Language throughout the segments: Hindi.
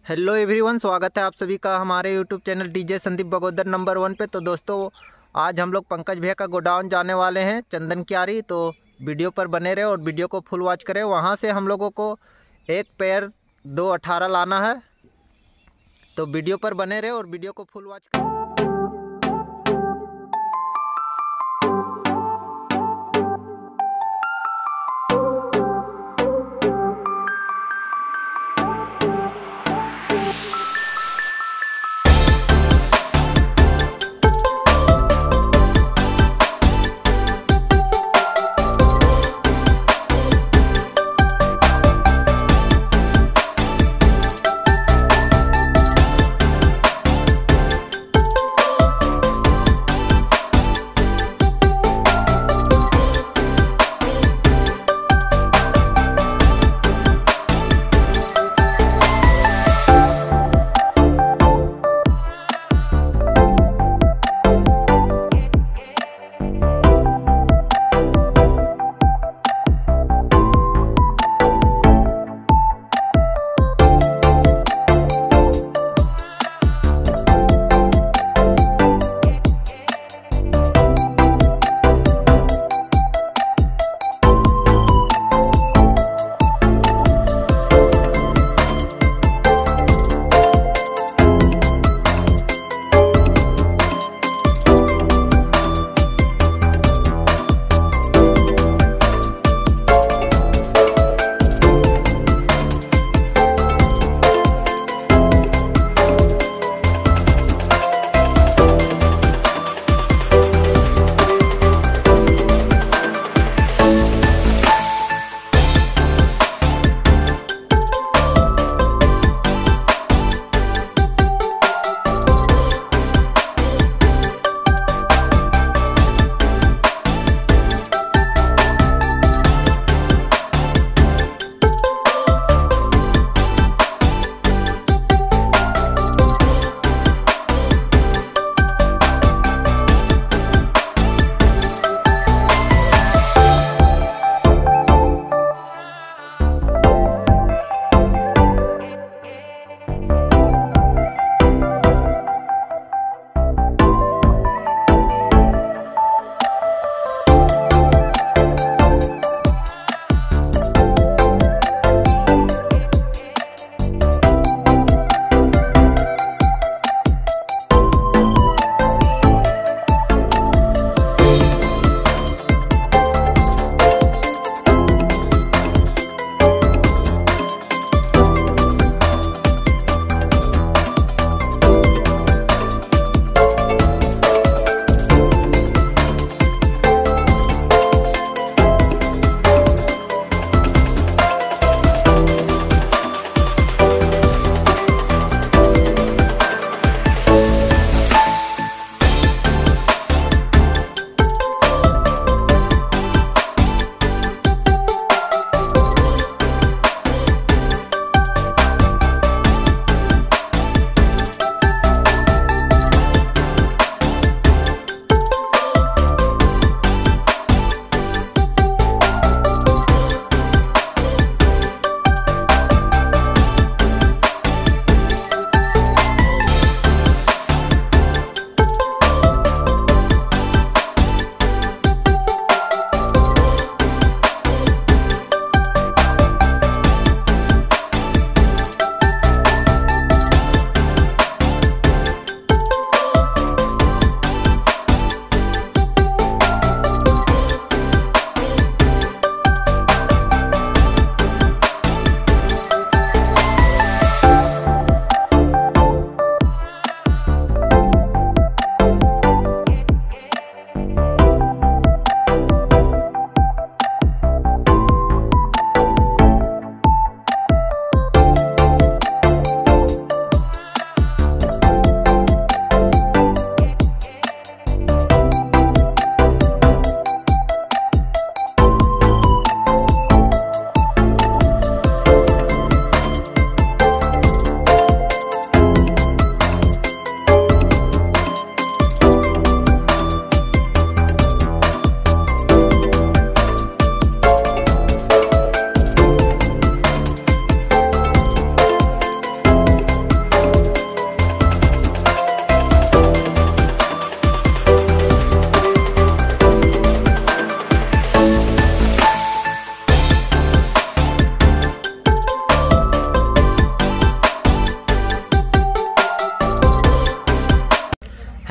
हेलो एवरीवन, स्वागत है आप सभी का हमारे YouTube channel DJ Sandeep Bagodar number 1 पे। तो दोस्तों, आज हम लोग पंकज भैया का गोडाउन जाने वाले हैं चंदन क्यारी। तो वीडियो पर बने रहे और वीडियो को फुल वॉच करें। वहाँ से हम लोगों को एक पेयर 218 लाना है, तो वीडियो पर बने रहे और वीडियो को फुल वॉच करें।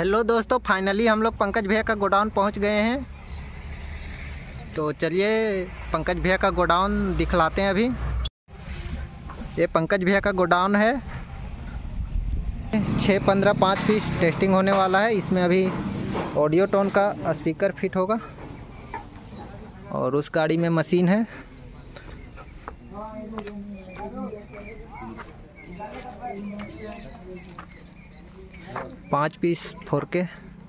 हेलो दोस्तों, फाइनली हम लोग पंकज भैया का गोडाउन पहुंच गए हैं। तो चलिए पंकज भैया का गोडाउन दिखलाते हैं। अभी ये पंकज भैया का गोडाउन है। 6-15 5 पीस टेस्टिंग होने वाला है। इसमें अभी ऑडियो टोन का स्पीकर फिट होगा और उस गाड़ी में मशीन है। पाँच पीस 4K।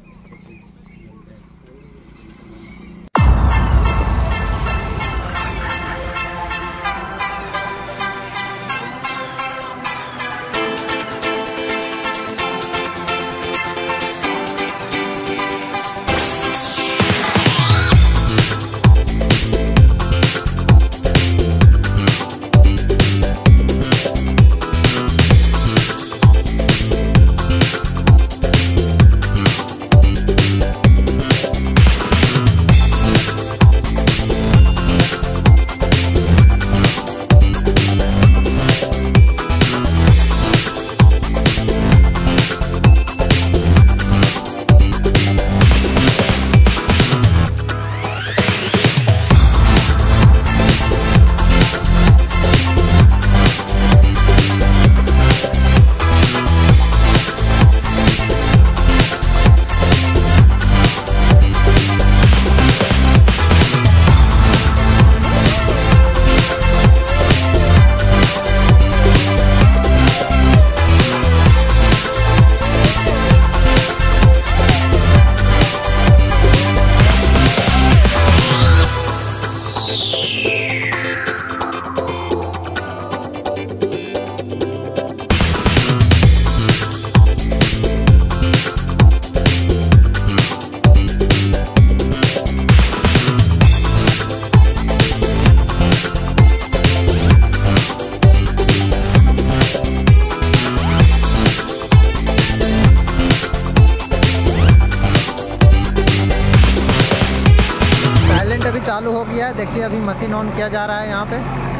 अभी चालू हो गया है। देखिए अभी मशीन ऑन किया जा रहा है यहाँ पे।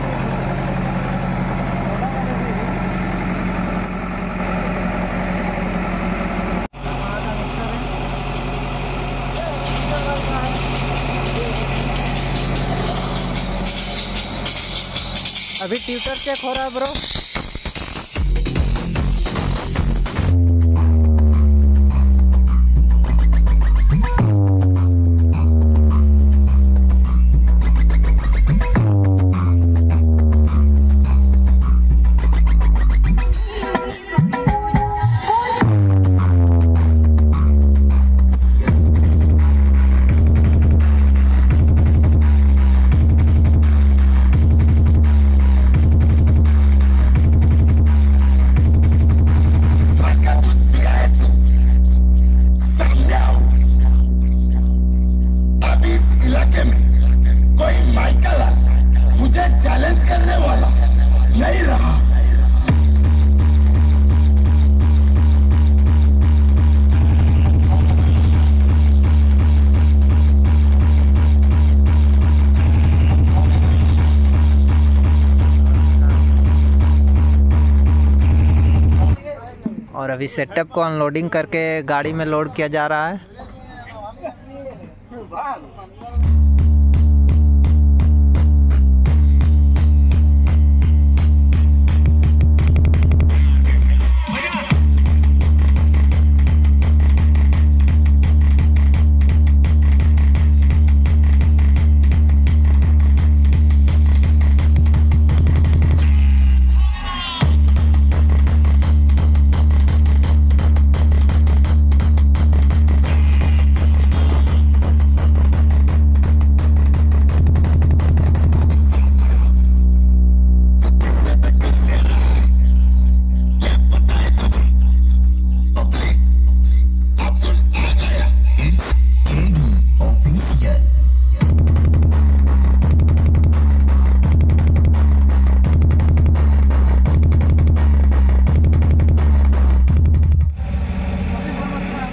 अभी ट्यूटर चेक हो रहा है ब्रो। कोई माइकल मुझे चैलेंज करने वाला नहीं रहा। और अभी सेटअप को अनलोडिंग करके गाड़ी में लोड किया जा रहा है।